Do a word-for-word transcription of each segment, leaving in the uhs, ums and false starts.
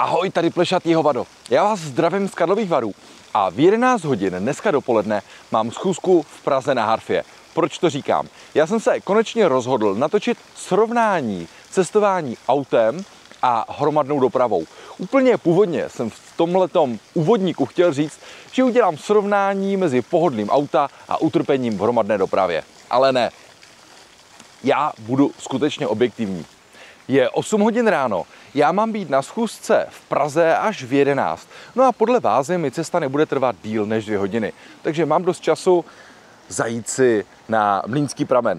Ahoj, tady plešatý hovado. Já vás zdravím z Karlových Varů a v jedenáct hodin dneska dopoledne mám schůzku v Praze na Harfě. Proč to říkám? Já jsem se konečně rozhodl natočit srovnání cestování autem a hromadnou dopravou. Úplně původně jsem v tomhletom úvodníku chtěl říct, že udělám srovnání mezi pohodlím auta a utrpením v hromadné dopravě. Ale ne. Já budu skutečně objektivní. Je osm hodin ráno, já mám být na schůzce v Praze až v jedenáct. No a podle vázy mi cesta nebude trvat díl než dvě hodiny. Takže mám dost času zajít si na Mlýnský pramen.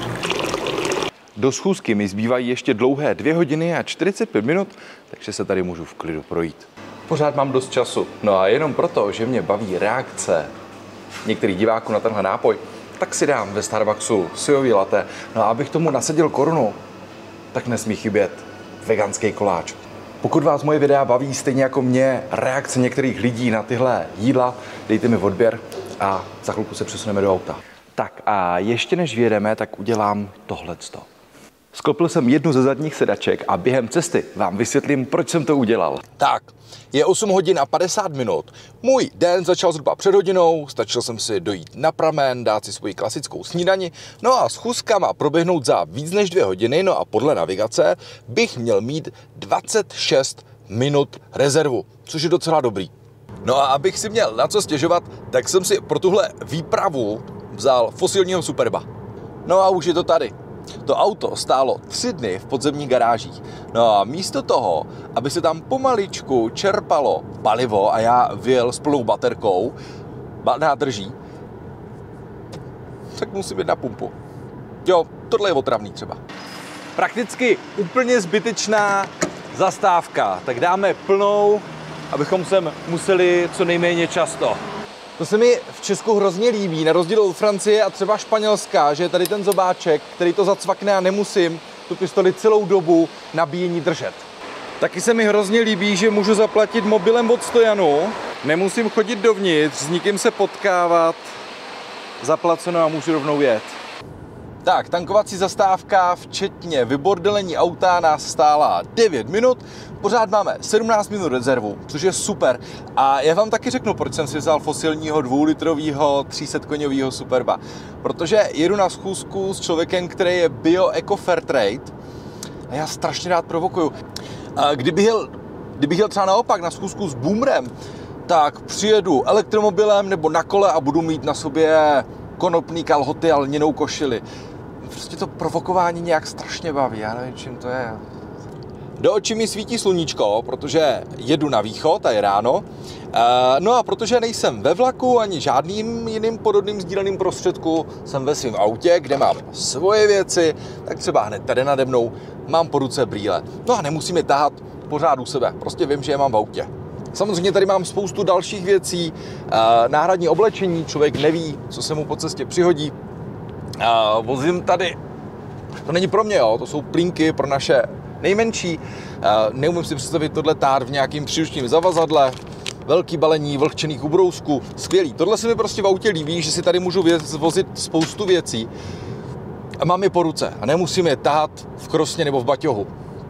Do schůzky mi zbývají ještě dlouhé dvě hodiny a čtyřicet pět minut, takže se tady můžu v klidu projít. Pořád mám dost času. No a jenom proto, že mě baví reakce některých diváků na tenhle nápoj, tak si dám ve Starbucksu sojový latte. No a abych tomu nasadil korunu, tak nesmí chybět veganský koláč. Pokud vás moje videa baví stejně jako mě reakce některých lidí na tyhle jídla, dejte mi odběr a za chvilku se přesuneme do auta. Tak a ještě než vyjedeme, tak udělám tohleto. Sklopil jsem jednu ze zadních sedaček a během cesty vám vysvětlím, proč jsem to udělal. Tak, je osm hodin a padesát minut. Můj den začal zhruba před hodinou, stačil jsem si dojít na pramen, dát si svoji klasickou snídani, no a schůzka má proběhnout za víc než dvě hodiny, no a podle navigace bych měl mít dvacet šest minut rezervu, což je docela dobrý. No a abych si měl na co stěžovat, tak jsem si pro tuhle výpravu vzal fosilního Superba. No a už je to tady. To auto stálo tři dny v podzemních garážích. No a místo toho, aby se tam pomaličku čerpalo palivo a já vyjel s plnou baterkou, nádrží, tak musím jít na pumpu. Jo, tohle je otravný třeba. Prakticky úplně zbytečná zastávka. Tak dáme plnou, abychom sem museli co nejméně často. To se mi v Česku hrozně líbí, na rozdíl od Francie a třeba Španělska, že je tady ten zobáček, který to zacvakne a nemusím tu pistoli celou dobu nabíjení držet. Taky se mi hrozně líbí, že můžu zaplatit mobilem od stojanu, nemusím chodit dovnitř, s nikým se potkávat, zaplaceno a můžu rovnou jet. Tak, tankovací zastávka, včetně vybordelení auta, nás stála devět minut. Pořád máme sedmnáct minut rezervu, což je super. A já vám taky řeknu, proč jsem si vzal fosilního dvoulitrového tři sta koňového Superba. Protože jedu na schůzku s člověkem, který je bio eco fair trade a já strašně rád provokuju. A kdybych jel, kdybych jel třeba naopak na schůzku s Boomerem, tak přijedu elektromobilem nebo na kole a budu mít na sobě konopný kalhoty a lněnou košili. Prostě to provokování nějak strašně baví, já nevím, čím to je. Do očí mi svítí sluníčko, protože jedu na východ a je ráno. No a protože nejsem ve vlaku ani žádným jiným podobným sdíleným prostředku, jsem ve svém autě, kde mám svoje věci, tak třeba hned tady nade mnou mám po ruce brýle. No a nemusím je tahat pořád u sebe, prostě vím, že je mám v autě. Samozřejmě tady mám spoustu dalších věcí, náhradní oblečení, člověk neví, co se mu po cestě přihodí. Vozím tady, to není pro mě, jo, to jsou plínky pro naše nejmenší. Neumím si představit tohle tát v nějakým příručním zavazadle, velký balení vlhčených ubrousků, skvělý. Tohle se mi prostě v autě líbí, že si tady můžu vozit spoustu věcí a mám je po ruce a nemusím je tahat v krosně nebo v baťohu.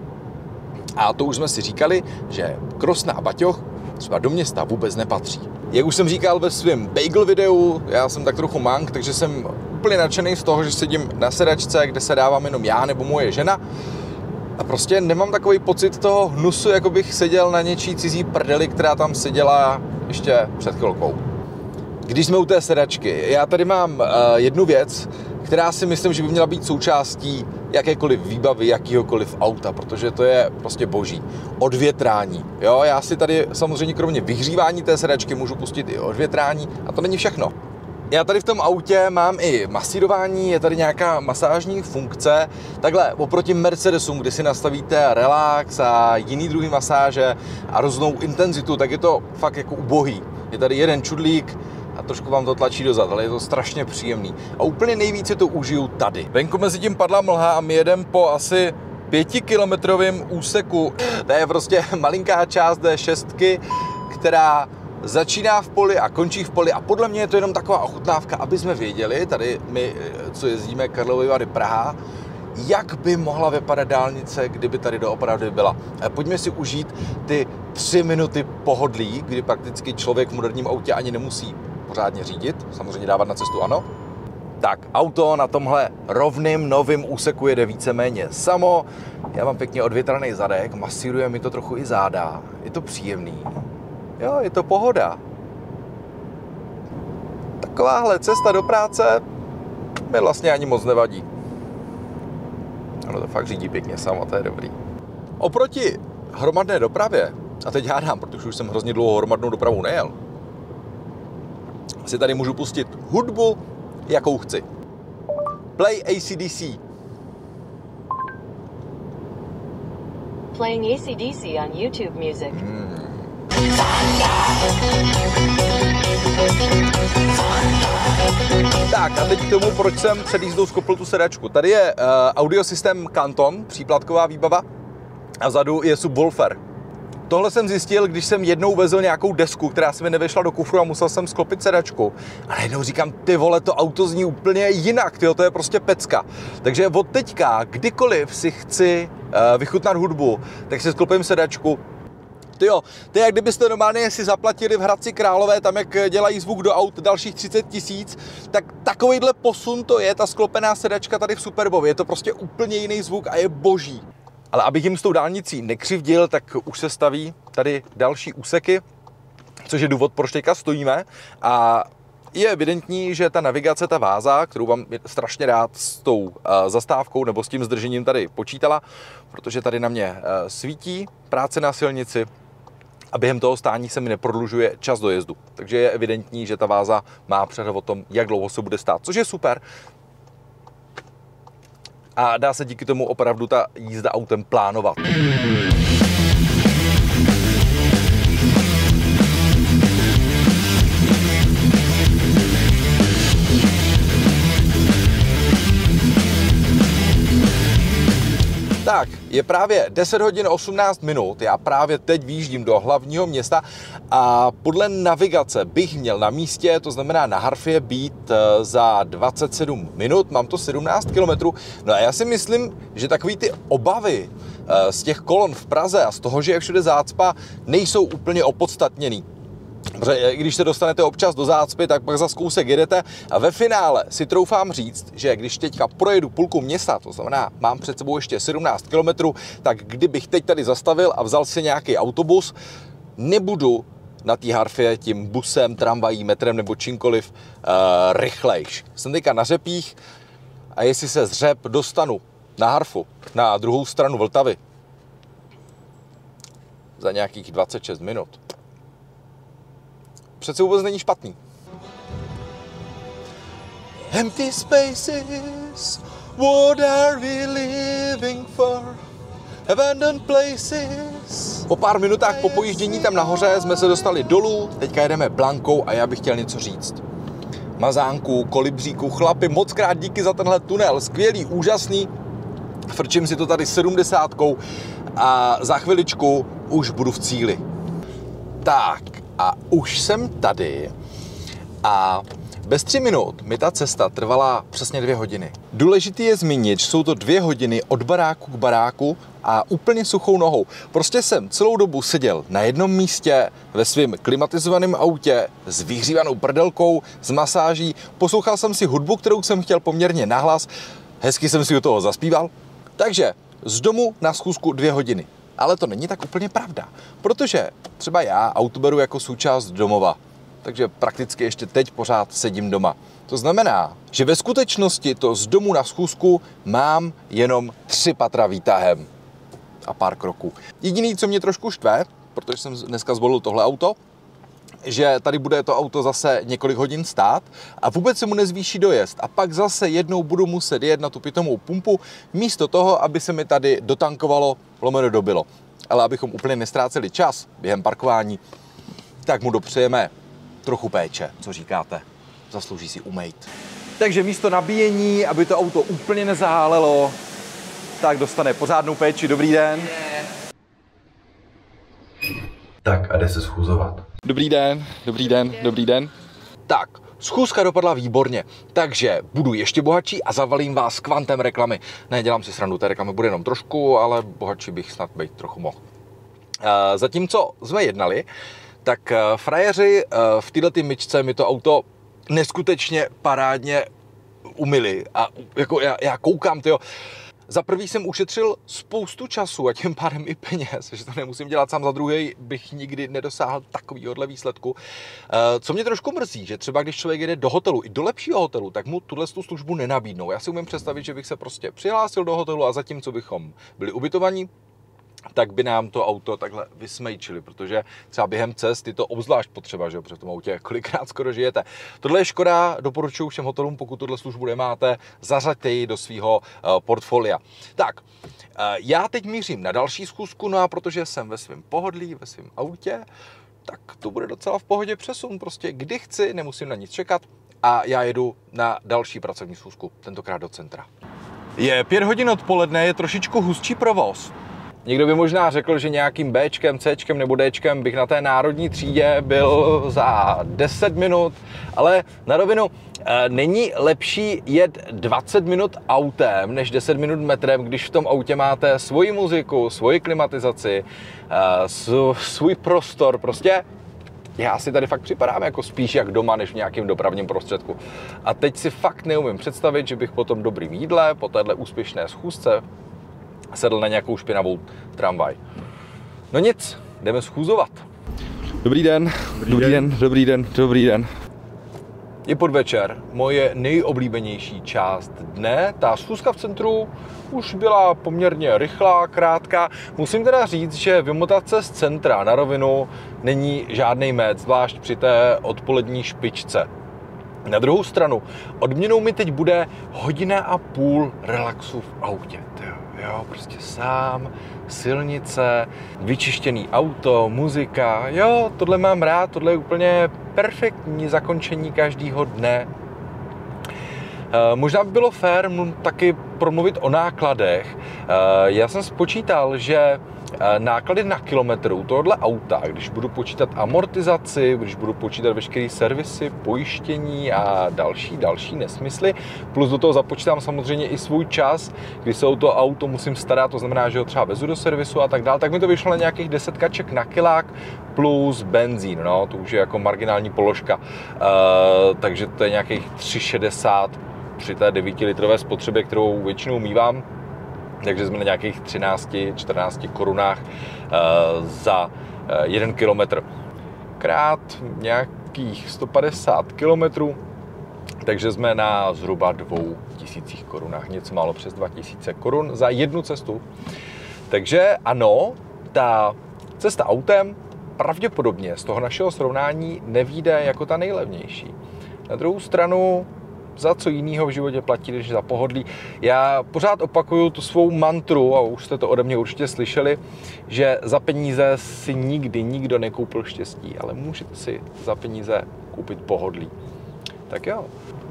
A to už jsme si říkali, že krosna a baťoh třeba do města vůbec nepatří. Jak už jsem říkal ve svém bagel videu, já jsem tak trochu mank, takže jsem úplně nadšený z toho, že sedím na sedačce, kde se dávám jenom já nebo moje žena. A prostě nemám takový pocit toho hnusu, jako bych seděl na něčí cizí prdeli, která tam seděla ještě před chvilkou. Když jsme u té sedačky, já tady mám uh, jednu věc, která si myslím, že by měla být součástí jakékoliv výbavy, jakýhokoliv auta, protože to je prostě boží. Odvětrání. Jo, já si tady samozřejmě kromě vyhřívání té sedačky můžu pustit i odvětrání a to není všechno. Já tady v tom autě mám i masírování, je tady nějaká masážní funkce. Takhle oproti Mercedesům, kdy si nastavíte relax a jiný druhý masáže a různou intenzitu, tak je to fakt jako ubohý. Je tady jeden čudlík a trošku vám to tlačí dozad, ale je to strašně příjemný. A úplně nejvíce to užiju tady. Venku mezi tím padla mlha a my jedeme po asi pětikilometrovém úseku. To je prostě malinká část D šest, která začíná v poli a končí v poli a podle mě je to jenom taková ochutnávka, aby jsme věděli, tady my, co jezdíme Karlovy Vary Praha, jak by mohla vypadat dálnice, kdyby tady doopravdy byla. Pojďme si užít ty tři minuty pohodlí, kdy prakticky člověk v moderním autě ani nemusí pořádně řídit, samozřejmě dávat na cestu ano. Tak, auto na tomhle rovným novým úseku jede víceméně samo. Já mám pěkně odvětraný zadek, masíruje mi to trochu i záda. Je to příjemný. Jo, je to pohoda. Takováhle cesta do práce mi vlastně ani moc nevadí. Ano, to fakt řídí pěkně samo, to je dobrý. Oproti hromadné dopravě, a teď hádám, protože už jsem hrozně dlouho hromadnou dopravu nejel, si tady můžu pustit hudbu, jakou chci. Play A C D C. Playing A C D C on YouTube Music. Hmm. Tak a teď k tomu, proč jsem před jízdou skopl tu sedačku. Tady je uh, audiosystém Canton, příplatková výbava, a vzadu je subwoofer. Tohle jsem zjistil, když jsem jednou vezl nějakou desku, která se mi nevešla do kufru a musel jsem sklopit sedačku. A najednou říkám, ty vole, to auto zní úplně jinak, tyjo, to je prostě pecka. Takže od teďka, kdykoliv si chci uh, vychutnat hudbu, tak si sklopím sedačku. Tyjo, to je jak kdybyste normálně si zaplatili v Hradci Králové, tam jak dělají zvuk do aut dalších třicet tisíc, tak takovýhle posun to je, ta sklopená sedačka tady v Superbově. Je to prostě úplně jiný zvuk a je boží. Ale abych jim s tou dálnicí nekřivdil, tak už se staví tady další úseky, což je důvod, proč teďka stojíme. A je evidentní, že ta navigace, ta váza, kterou vám strašně rád s tou uh, zastávkou nebo s tím zdržením tady počítala, protože tady na mě uh, svítí práce na silnici a během toho stání se mi neprodlužuje čas dojezdu. Takže je evidentní, že ta váza má přehled o tom, jak dlouho se bude stát, což je super. A dá se díky tomu opravdu ta jízda autem plánovat. Tak, je právě deset hodin osmnáct minut, já právě teď výjíždím do hlavního města a podle navigace bych měl na místě, to znamená na Harfě, být za dvacet sedm minut, mám to sedmnáct kilometrů. No a já si myslím, že takový ty obavy z těch kolon v Praze a z toho, že je všude zácpa, nejsou úplně opodstatněný. Protože když se dostanete občas do zácpy, tak pak za kousek jedete a ve finále si troufám říct, že když teďka projedu půlku města, to znamená, mám před sebou ještě sedmnáct kilometrů, tak kdybych teď tady zastavil a vzal si nějaký autobus, nebudu na té Harfě tím busem, tramvají, metrem nebo čímkoliv uh, rychlejš. Jsem teďka na Řepích a jestli se z Řep dostanu na Harfu, na druhou stranu Vltavy, za nějakých dvacet šest minut, přece vůbec není špatný. Empty spaces, what are we living for? Abandoned places. Po pár minutách po pojíždění tam nahoře jsme se dostali dolů, teďka jedeme Blankou a já bych chtěl něco říct. Mazánku, Kolibříku, chlapi, moc krát díky za tenhle tunel, skvělý, úžasný. Frčím si to tady sedmdesátkou a za chviličku už budu v cíli. Tak. A už jsem tady a bez tří minut mi ta cesta trvala přesně dvě hodiny. Důležitý je zmínit, že jsou to dvě hodiny od baráku k baráku a úplně suchou nohou. Prostě jsem celou dobu seděl na jednom místě ve svém klimatizovaném autě s vyhřívanou prdelkou, s masáží, poslouchal jsem si hudbu, kterou jsem chtěl poměrně nahlas, hezky jsem si u toho zaspíval. Takže z domu na schůzku dvě hodiny. Ale to není tak úplně pravda, protože třeba já auto beru jako součást domova, takže prakticky ještě teď pořád sedím doma. To znamená, že ve skutečnosti to z domu na schůzku mám jenom tři patra výtahem a pár kroků. Jediný, co mě trošku štve, protože jsem dneska zvolil tohle auto, že tady bude to auto zase několik hodin stát a vůbec se mu nezvýší dojezd. A pak zase jednou budu muset jet na tu pitomou pumpu, místo toho, aby se mi tady dotankovalo, lomeno dobilo. Ale abychom úplně nestráceli čas během parkování, tak mu dopřejeme trochu péče, co říkáte. Zaslouží si umejt. Takže místo nabíjení, aby to auto úplně nezahálelo, tak dostane pořádnou péči. Dobrý den. Tak a jde se schůzovat. Dobrý den, dobrý den, dobrý den. Tak, Schůzka dopadla výborně, takže budu ještě bohatší a zavalím vás kvantem reklamy. Ne, dělám si srandu, té reklamy bude jenom trošku, ale bohatší bych snad být trochu mohl. Zatímco jsme jednali, tak frajeři v této myčce mi to auto neskutečně parádně umyli. A jako já, já koukám, tyjo, za prvý jsem ušetřil spoustu času a tím pádem i peněz, že to nemusím dělat sám, za druhý bych nikdy nedosáhl takovýhohle výsledku. Co mě trošku mrzí, že třeba když člověk jede do hotelu, i do lepšího hotelu, tak mu tuhle tu službu nenabídnou. Já si umím představit, že bych se prostě přihlásil do hotelu a zatímco bychom byli ubytovaní, tak by nám to auto takhle vysmejčili, protože třeba během cest je to obzvlášť potřeba, že jo, protože v tom autě kolikrát skoro žijete. Tohle je škoda, doporučuji všem hotelům, pokud tuhle službu nemáte, zařaďte ji do svého uh, portfolia. Tak, uh, já teď mířím na další schůzku, no a protože jsem ve svém pohodlí, ve svém autě, tak to bude docela v pohodě přesun, prostě kdy chci, nemusím na nic čekat a já jedu na další pracovní schůzku, tentokrát do centra. Je pět hodin odpoledne, je trošičku hustší provoz. Někdo by možná řekl, že nějakým Bčkem, Cčkem nebo Dčkem bych na té národní třídě byl za deset minut, ale na rovinu e, není lepší jet dvacet minut autem než deset minut metrem, když v tom autě máte svoji muziku, svoji klimatizaci, e, svůj prostor, prostě já si tady fakt připadám jako spíš jak doma, než v nějakém dopravním prostředku. A teď si fakt neumím představit, že bych po tom dobrým jídle, po téhle úspěšné schůzce sedl na nějakou špinavou tramvaj. No nic, jdeme schůzovat. Dobrý den, dobrý, dobrý den. den, dobrý den, dobrý den. Je podvečer, moje nejoblíbenější část dne. Ta schůzka v centru už byla poměrně rychlá, krátká. Musím teda říct, že vymotat se z centra na rovinu není žádnej med, zvlášť při té odpolední špičce. Na druhou stranu, odměnou mi teď bude hodina a půl relaxu v autě. Jo, prostě sám, silnice, vyčištěný auto, muzika, jo, tohle mám rád, tohle je úplně perfektní zakončení každého dne. E, možná by bylo fér taky promluvit o nákladech. E, já jsem spočítal, že náklady na kilometru tohohle auta, když budu počítat amortizaci, když budu počítat veškeré servisy, pojištění a další, další nesmysly, plus do toho započítám samozřejmě i svůj čas, kdy se o to auto musím starat, to znamená, že ho třeba vezu do servisu a tak dále, tak mi to vyšlo na nějakých deset kaček na kilák plus benzín, no, to už je jako marginální položka, e, takže to je nějakých tři šedesát při té devítilitrové spotřebě, kterou většinou mívám. Takže jsme na nějakých třináct čtrnáct korunách uh, za uh, jeden kilometr. Krát nějakých sto padesát kilometrů, takže jsme na zhruba dvou tisících korunách, něco málo přes dva tisíce korun za jednu cestu. Takže ano, ta cesta autem pravděpodobně z toho našeho srovnání nevyjde jako ta nejlevnější. Na druhou stranu, za co jinýho v životě platí, než za pohodlí. Já pořád opakuju tu svou mantru, a už jste to ode mě určitě slyšeli, že za peníze si nikdy nikdo nekoupil štěstí, ale můžete si za peníze koupit pohodlí. Tak jo.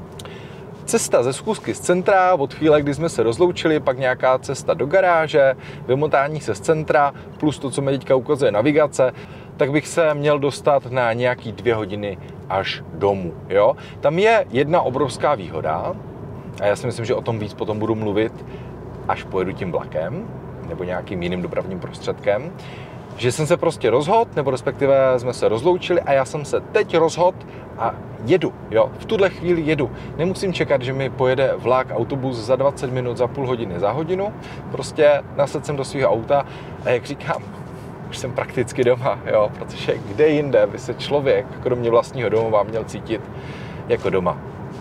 Cesta ze schůzky z centra, od chvíle, kdy jsme se rozloučili, pak nějaká cesta do garáže, vymotání se z centra, plus to, co mi teďka ukazuje navigace, tak bych se měl dostat na nějaký dvě hodiny až domů. Jo? Tam je jedna obrovská výhoda, a já si myslím, že o tom víc potom budu mluvit, až pojedu tím vlakem nebo nějakým jiným dopravním prostředkem, že jsem se prostě rozhodl, nebo respektive jsme se rozloučili a já jsem se teď rozhodl a jedu, jo, v tuhle chvíli jedu. Nemusím čekat, že mi pojede vlak, autobus za dvacet minut, za půl hodiny, za hodinu. Prostě nasedl jsem do svého auta a jak říkám, už jsem prakticky doma, jo, protože kde jinde by se člověk, kromě vlastního domova, měl cítit jako doma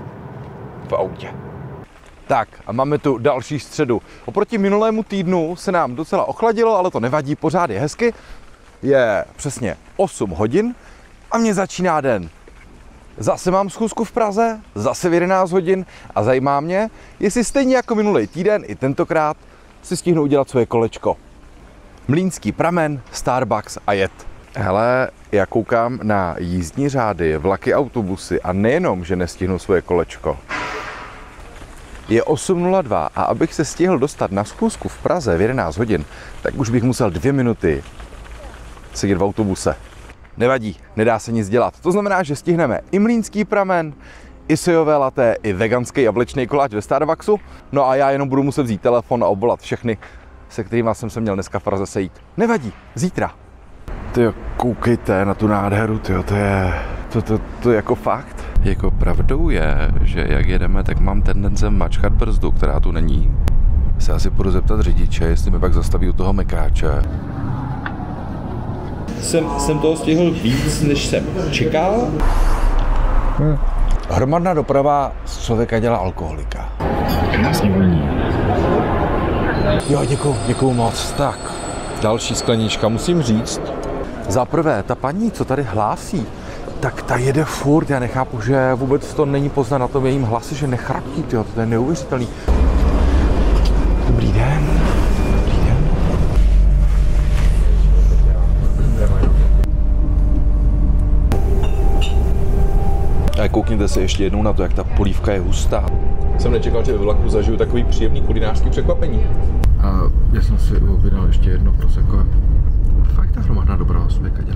v autě. Tak a máme tu další středu. Oproti minulému týdnu se nám docela ochladilo, ale to nevadí, pořád je hezky. Je přesně osm hodin a mě začíná den. Zase mám schůzku v Praze, zase v jedenáct hodin a zajímá mě, jestli stejně jako minulý týden i tentokrát si stihnu udělat svoje kolečko. Mlýnský pramen, Starbucks a jet. Hele, já koukám na jízdní řády, vlaky, autobusy a nejenom, že nestihnu svoje kolečko. Je osm nula dva a abych se stihl dostat na schůzku v Praze v jedenáct hodin, tak už bych musel dvě minuty sedět v autobuse. Nevadí, nedá se nic dělat. To znamená, že stihneme i mlýnský pramen, i sojové laté, i veganský jablečný koláč ve Starbucksu. No a já jenom budu muset vzít telefon a obvolat všechny, se kterými jsem se měl dneska v Praze sejít. Nevadí, zítra. Tyjo, koukejte na tu nádheru, tyjo, to je, to, to, to je jako fakt. Jako pravdou je, že jak jedeme, tak mám tendence mačkat brzdu, která tu není. Se asi půjdu zeptat řidiče, jestli mi pak zastaví u toho mekáče. Jsem, jsem toho stihl víc, než jsem čekal. Hmm. Hromadná doprava z člověka dělá alkoholika. Krásně voní. Jo, děkuju, děkuju moc. Tak, další sklenička, musím říct. Za prvé, ta paní, co tady hlásí, tak ta jede furt. Já nechápu, že vůbec to není poznat na tom jejím hlase, že nechrapí, tyjo, to je neuvěřitelný. Dobrý den. Dobrý den. A koukněte se ještě jednou na to, jak ta polívka je hustá. Jsem nečekal, že ve vlaku zažiju takový příjemný kulinářský překvapení. A já jsem si objednal ještě jedno prosecco. Fakt ta hromadná doprava,